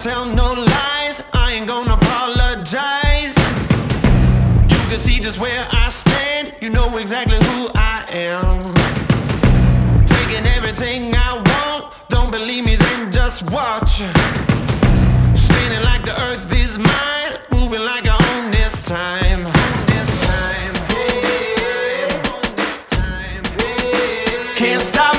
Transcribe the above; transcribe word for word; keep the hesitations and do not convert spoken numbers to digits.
tell no lies, I ain't gonna apologize. You can see just where I stand, you know exactly who I am. Taking everything I want, don't believe me then just watch. Spinning like the earth is mine, moving like I own this time. Can't stop